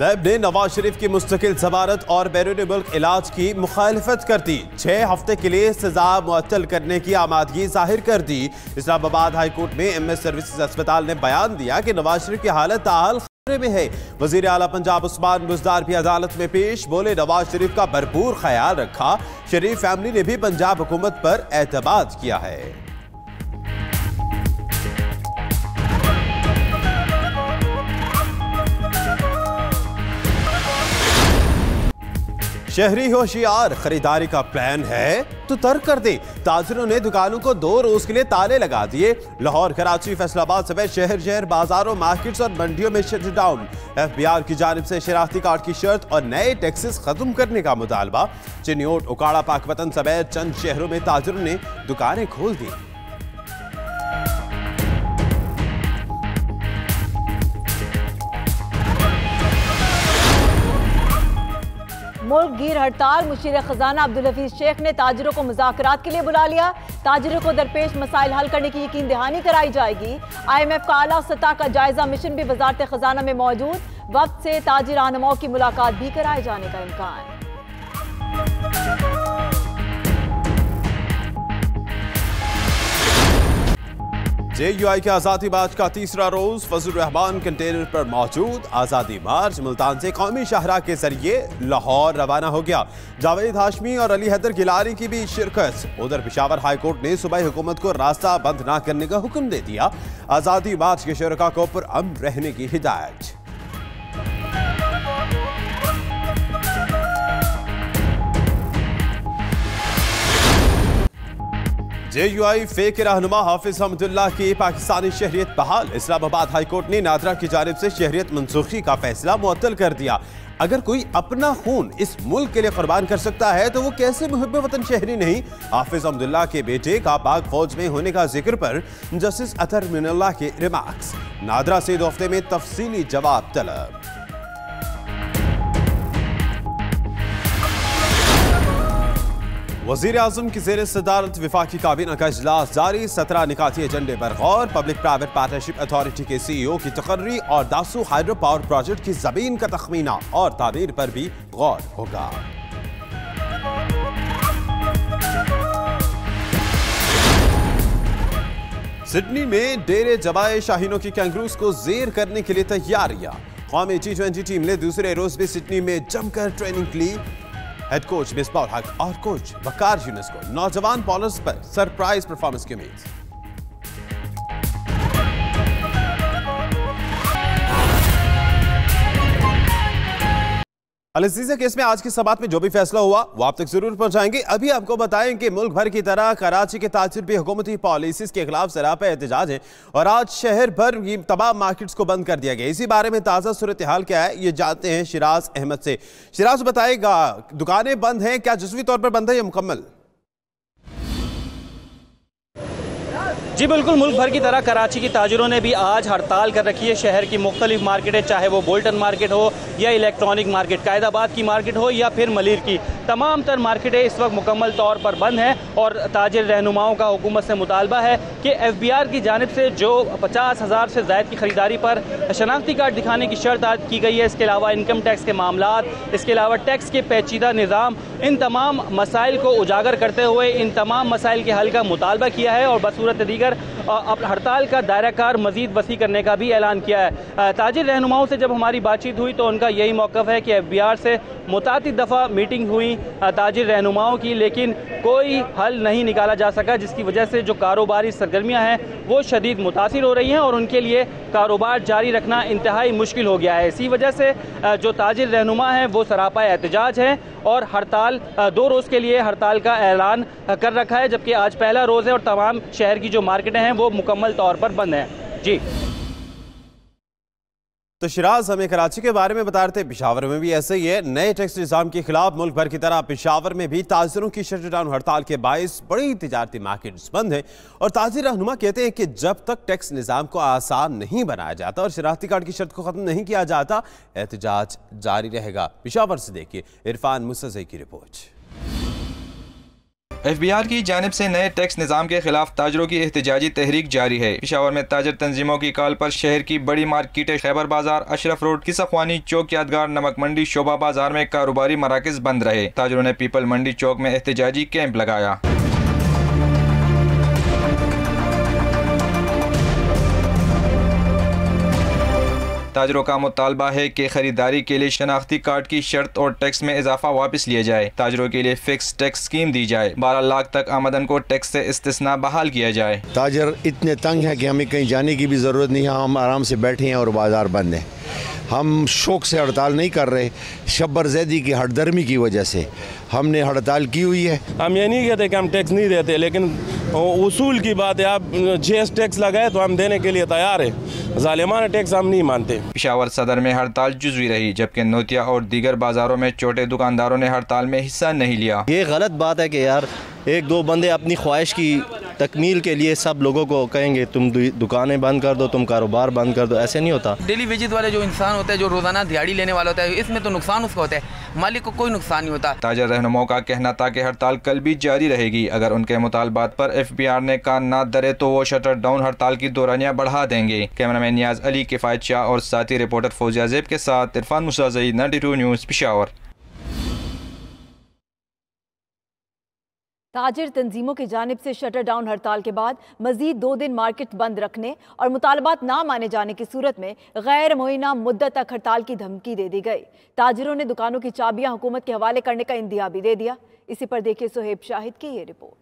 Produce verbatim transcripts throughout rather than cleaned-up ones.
Lab ने नवाज शरीफ की मुस्तकिल जमानत और बैरून मुल्क इलाज की मुखालफत कर दी। छह हफ्ते के लिए सजा मुअत्तल करने की आमादगी जाहिर कर दी। इस्लामाबाद हाई कोर्ट में एम एस सर्विसेज अस्पताल ने बयान दिया कि नवाज शरीफ की हालत ताहाल खतरे में है। वजीर आला पंजाब उस्मान बुज़दार भी अदालत में पेश, बोले नवाज शरीफ का भरपूर ख्याल रखा। शरीफ फैमिली ने भी पंजाब हुकूमत पर एतमाद किया है। शहरी होशियार, खरीदारी का प्लान है तो तर्क कर दे। ताजिरों ने दुकानों को दो रोज के लिए ताले लगा दिए। लाहौर, कराची, फैसलाबाद समेत शहर शहर बाजारों, मार्केट्स और मंडियों में शटडाउन। एफ बी आर की जानिब से शरारती कार्ड की शर्त और नए टैक्सेस खत्म करने का मुतालबा। चिन्योट, उकाड़ा, पाकपतन समेत चंद शहरों में ताजिरों ने दुकानें खोल दी। मुल्क गिर हड़ताल, मुशीर खजाना अब्दुल हफीज शेख ने ताजिरों को मुज़ाकरात के लिए बुला लिया। ताजिरों को दरपेश मसाइल हल करने की यकीन दहानी कराई जाएगी। आई एम एफ का आला सतह का जायजा मिशन भी वजारत खजाना में मौजूद। वक्त से ताजिर रहनुमाओं की मुलाकात भी कराए जाने का इम्कान। जे यू आई के आज़ादी मार्च का तीसरा रोज फजल रहमान कंटेनर पर मौजूद। आज़ादी मार्च मुल्तान से कौमी शाहरा के जरिए लाहौर रवाना हो गया। जावेद हाशमी और अली हैदर गिलानी की भी शिरकत। उधर पेशावर हाई कोर्ट ने सूबाई हुकूमत को रास्ता बंद न करने का हुक्म दे दिया। आज़ादी मार्च के शुरका को पुरअमन रहने की हिदायत। जे यू आई फेक रहनुमा हाफिज अब्दुल्ला की पाकिस्तानी शहरियत बहाल। इस्लामाबाद हाई कोर्ट ने नादरा की जानिब से शहरियत मनसूखी का फैसला मुअत्तल कर दिया। अगर कोई अपना खून इस मुल्क के लिए कुर्बान कर सकता है तो वो कैसे मुहिब वतन शहरी नहीं। हाफिज अब्दुल्ला के बेटे का पाक फौज में होने का जिक्र पर जस्टिस अतर मिनल्लाह के रिमार्क्स। नादरा से दो हफ्ते में तफसीली जवाब तलब। वज़ीर आज़म की ज़ेर सदारत वफाकी काबीना का इजलास जारी। सत्रह निकाती एजेंडे पर गौर। पब्लिक प्राइवेट पार्टनरशिप अथॉरिटी के सी ई ओ की तकर्री और दासू हाइड्रो पावर प्रोजेक्ट की जमीन का तखमीना और तामीर पर भी गौर होगा। सिडनी में डेरे जमाए शाहीनों की कैंगरूज को जेर करने के लिए तैयारियां। कौमी टी ट्वेंटी टीम ने दूसरे रोज भी सिडनी में जमकर ट्रेनिंग ली। हेड कोच मिसबाह हक और कोच वकार यूनुस को नौजवान बॉलर्स पर सरप्राइज परफॉर्मेंस की उम्मीद। अल-अज़ीज़ा केस में आज की समाअत में जो भी फैसला हुआ वो आप तक जरूर पहुंचाएंगे। अभी आपको बताएं कि मुल्क भर की तरह कराची के ताजिर भी हुकूमती पॉलिसीज के खिलाफ सरापा एहतजाज है और आज शहर भर की तमाम मार्केट्स को बंद कर दिया गया। इसी बारे में ताज़ा सूरत हाल क्या है ये जानते हैं शिराज अहमद से। शिराज बताएगा, दुकानें बंद हैं, क्या जुज़वी तौर पर बंद है या मुकम्मल? जी बिल्कुल, मुल्क भर की तरह कराची की ताजिरों ने भी आज हड़ताल कर रखी है। शहर की मुख्तलिफ मार्केटें, चाहे वो बोल्टन मार्केट हो या इलेक्ट्रॉनिक मार्केट, कायदाबाद की मार्केट हो या फिर मलिर की, तमाम तर मार्केटें इस वक्त मुकम्मल तौर पर बंद हैं। और ताजिर रहनुमाओं का हुकूमत से मुतालबा है कि एफ बी आर की जानिब से जो पचास हज़ार से ज़ायद की खरीदारी पर शनाख्ती कार्ड दिखाने की शर्त आयद की गई है, इसके अलावा इनकम टैक्स के मामलात, इसके अलावा टैक्स के पेचीदा निज़ाम, इन तमाम मसाइल को उजागर करते हुए इन तमाम मसाइल के हल का मुतालबा किया है और बसूरत दीगर अब हड़ताल का दायरा कार मजीद वसी करने का भी ऐलान किया है। ताजिर रहनुमाओं से जब हमारी बातचीत हुई तो उनका यही मौक़िफ़ है कि एफ बी आर से मुतातिद दफ़ा मीटिंग हुई ताजिर रहनुमाओं की, लेकिन कोई हल नहीं निकाला जा सका, जिसकी वजह से जो कारोबारी सरगर्मियाँ हैं वो शदीद मुतासिर हो रही हैं और उनके लिए कारोबार जारी रखना इंतहाई मुश्किल हो गया है। इसी वजह से जो ताजिर रहनुमा हैं वो सरापा एहतजाज हैं और हड़ताल दो रोज़ के लिए हड़ताल का ऐलान कर रखा है, जबकि आज पहला रोज़ है और तमाम शहर की जो मार्केटें हैं वो मुकम्मल तौर पर बंद हैं। जी तो शिराज हमें कराची के बारे में बता रहे थे, पेशावर में भी ऐसे ही है। नए टैक्स निज़ाम के खिलाफ मुल्क भर की तरह पेशावर में भी ताजिरों की शटडाउन हड़ताल के बायस बड़ी तिजारती मार्केट्स बंद हैं और ताजिर रहनुमा कहते हैं कि जब तक टैक्स निज़ाम को आसान नहीं बनाया जाता और शरारती कार्ड की शर्त को ख़त्म नहीं किया जाता एहतजाज जारी रहेगा। पेशावर से देखिए इरफान मुसज़्ज़ई की रिपोर्ट। एफ बी आर की जानिब से नए टैक्स निज़ाम के खिलाफ ताजरों की एहतजाजी तहरीक जारी है। पेशावर में ताजर तंजीमों की कॉल पर शहर की बड़ी मार्केटें खैबर बाजार, अशरफ रोड, किसाख्वानी चौक, यादगार, नमक मंडी, शोभा बाजार में कारोबारी मराकज बंद रहे। ताजरों ने पीपल मंडी चौक में एहतजाजी कैंप लगाया। ताजरों का मुतालबा है कि खरीदारी के लिए शनाख्ती कार्ड की शर्त और टैक्स में इजाफा वापस लिया जाए। ताजरों के लिए फिक्स टैक्स स्कीम दी जाए। बारह लाख तक आमदन को टैक्स से इस्तिस्ना बहाल किया जाए। ताजर इतने तंग हैं कि हमें कहीं जाने की भी ज़रूरत नहीं है। हम आराम से बैठे हैं और बाज़ार बंद है। हम शौक़ से हड़ताल नहीं कर रहे, शब्बर ज़ैदी की हटदर्मी की वजह से हमने हड़ताल की हुई है। हम ये नहीं कहते कि हम टैक्स नहीं देते, लेकिन उसूल की बात है, आप जी एस टैक्स लगाए तो हम देने के लिए तैयार है। जालिमाना टैक्स हम नहीं मानते। पेशावर सदर में हड़ताल जुज़वी रही, जबकि नोतिया और दीगर बाजारों में छोटे दुकानदारों ने हड़ताल में हिस्सा नहीं लिया। ये गलत बात है कि यार एक दो बंदे अपनी ख्वाहिश की तकमील के लिए सब लोगों को कहेंगे तुम दुकानें बंद कर दो, तुम कारोबार बंद कर दो। ऐसे नहीं होता। डेली वेजेस वाले जो इंसान होता है, जो रोजाना दिहाड़ी लेने वाला होता है, इसमें तो नुकसान उसका होता है, मालिक को कोई नुकसान नहीं होता। ताजर रहनुमाओं का कहना था कि हड़ताल कल भी जारी रहेगी। अगर उनके मुतालबात पर एफ बी आर ने कान ना धरे तो वो शटर डाउन हड़ताल की दौरानियां बढ़ा देंगे। कैमरामैन नियाज अली, किफायत शाह और साथी रिपोर्टर फौजिया ज़ैब के साथ Irfan Musazai, ninety two news Peshawar. ताजिर तंजीमों की जानिब से शटर डाउन हड़ताल के बाद मजीद दो दिन मार्केट बंद रखने और मुतालबात ना माने जाने की सूरत में गैर मुइना मुद्दत तक हड़ताल की धमकी दे दी गई। ताजिरों ने दुकानों की चाबियां हुकूमत के हवाले करने का इंदिया भी दे दिया। इसी पर देखिए सुहेब शाहिद की ये रिपोर्ट।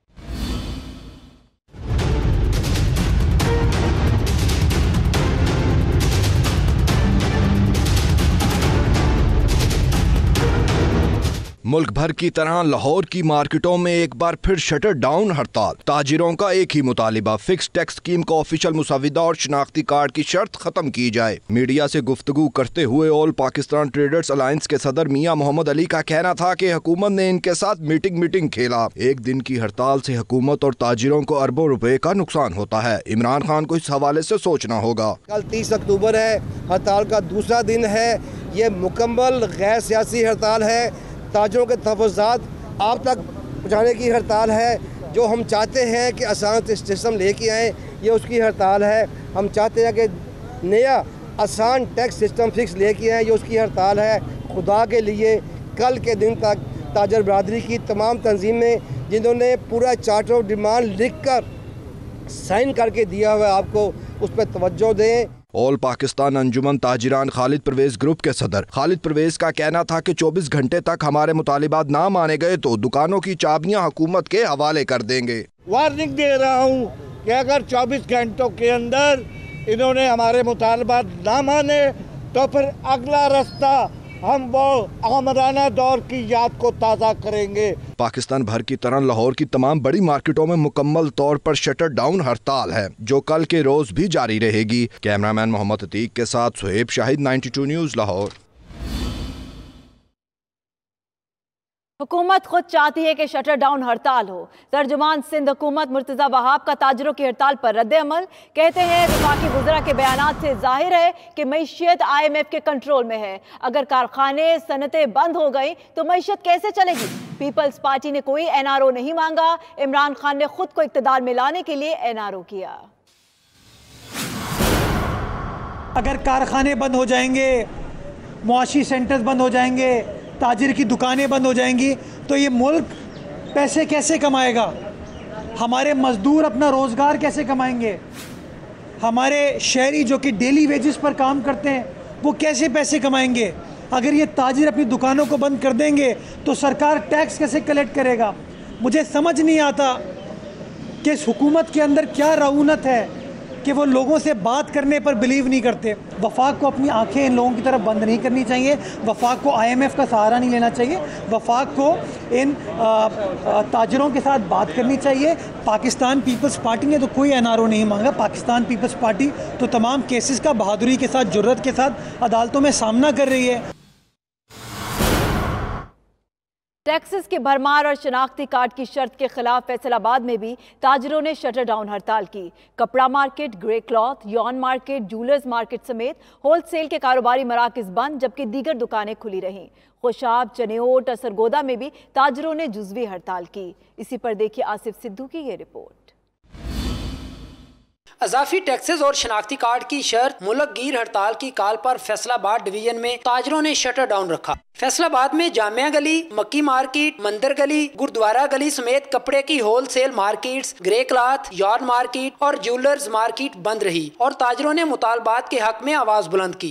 मुल्क भर की तरह लाहौर की मार्केटों में एक बार फिर शटर डाउन हड़ताल। ताजिरों का एक ही मुतालिबा, फिक्स टैक्स स्कीम का ऑफिशियल मुसविदा और शनाख्ती कार्ड की शर्त खत्म की जाए। मीडिया से गुफ्तगू करते हुए ऑल पाकिस्तान ट्रेडर्स अलायंस के सदर मियां मोहम्मद अली का कहना था कि हुकूमत ने इनके साथ मीटिंग मीटिंग खेला। एक दिन की हड़ताल से हुकूमत और ताजिरों को अरबों रुपए का नुकसान होता है। इमरान खान को इस हवाले से सोचना होगा। कल तीस अक्टूबर है, हड़ताल का दूसरा दिन है। ये मुकम्मल गैर सियासी हड़ताल है। ताजरों के तहफ़्फ़ुज़ात आप तक पहुँचाने की हड़ताल है। जो हम चाहते हैं कि आसान सिस्टम लेके आएँ, ये उसकी हड़ताल है। हम चाहते हैं कि नया आसान टैक्स सिस्टम फिक्स लेके आएँ, ये उसकी हड़ताल है। खुदा के लिए कल के दिन तक ताजर बरादरी की तमाम तंजीमें जिन्होंने पूरा चार्टर ऑफ डिमांड लिख कर साइन करके दिया हुआ है, आपको उस पर तवज्जो दें। ऑल पाकिस्तान अंजुमन ताजिरान खालिद परवेज ग्रुप के सदर खालिद परवेज का कहना था कि चौबीस घंटे तक हमारे मुतालिबात ना माने गए तो दुकानों की चाबियां हुकूमत के हवाले कर देंगे। वार्निंग दे रहा हूं कि अगर चौबीस घंटों के अंदर इन्होंने हमारे मुतालिबात ना माने तो फिर अगला रास्ता हम वो आमराना दौर की याद को ताज़ा करेंगे। पाकिस्तान भर की तरह लाहौर की तमाम बड़ी मार्केटों में मुकम्मल तौर पर शटर डाउन हड़ताल है, जो कल के रोज भी जारी रहेगी। कैमरामैन मोहम्मद अतीक के साथ Suhaib Shahid, ninety two news Lahore. हुकूमत खुद चाहती है कि शटर डाउन हड़ताल हो। तर्जुमान सिंध हुकूमत मुर्तज़ा वहाब का ताजरों की हड़ताल पर रद्द अमल। कहते हैं वफाकी वज़रा के बयानात से जाहिर है कि मईशत आई एम एफ के कंट्रोल में है। अगर कारखाने सनतें बंद हो गई तो मईशत कैसे चलेगी। पीपल्स पार्टी ने कोई एन आर ओ नहीं मांगा। इमरान खान ने खुद को इक़्तिदार में लाने के लिए एन आर ओ किया। अगर कारखाने बंद हो जाएंगे, मुआशी सेंटर्स बंद हो जाएंगे, ताजिर की दुकानें बंद हो जाएंगी तो ये मुल्क पैसे कैसे कमाएगा। हमारे मजदूर अपना रोज़गार कैसे कमाएंगे। हमारे शहरी जो कि डेली वेजेस पर काम करते हैं वो कैसे पैसे कमाएंगे। अगर ये ताजिर अपनी दुकानों को बंद कर देंगे तो सरकार टैक्स कैसे कलेक्ट करेगा। मुझे समझ नहीं आता कि इस हुकूमत के अंदर क्या रऊनत है कि वो लोगों से बात करने पर बिलीव नहीं करते। वफाक को अपनी आंखें इन लोगों की तरफ बंद नहीं करनी चाहिए। वफाक को आई एम एफ का सहारा नहीं लेना चाहिए। वफाक को इन आ, आ, ताजरों के साथ बात करनी चाहिए। पाकिस्तान पीपल्स पार्टी ने तो कोई एन आर ओ नहीं मांगा। पाकिस्तान पीपल्स पार्टी तो तमाम केसेस का बहादुरी के साथ, जुर्रत के साथ अदालतों में सामना कर रही है। टैक्सेस की भरमार और शनाख्ती कार्ड की शर्त के खिलाफ फैसलाबाद में भी ताजरों ने शटर डाउन हड़ताल की। कपड़ा market, grey cloth, yarn market, jewellers market समेत होलसेल के कारोबारी मराकज बंद, जबकि दीगर दुकानें खुली रहीं। खुशाब, चनेओट और सरगोदा में भी ताजरों ने जुज़वी हड़ताल की। इसी पर देखिए आसिफ सिद्धू की ये रिपोर्ट। अजाफी टैक्सेस और शनाख्ती कार्ड की शर्त मुल्क गिर हड़ताल की काल पर फैसलाबाद डिवीजन में ताजरों ने शटर डाउन रखा। फैसलाबाद में जामिया गली, मक्की मार्केट, मंदिर गली, गुरुद्वारा गली समेत कपड़े की wholesale markets, grey cloth, yarn market और ज्वेलर्स मार्केट बंद रही और ताजरों ने मुतालबात के हक में आवाज बुलंद की।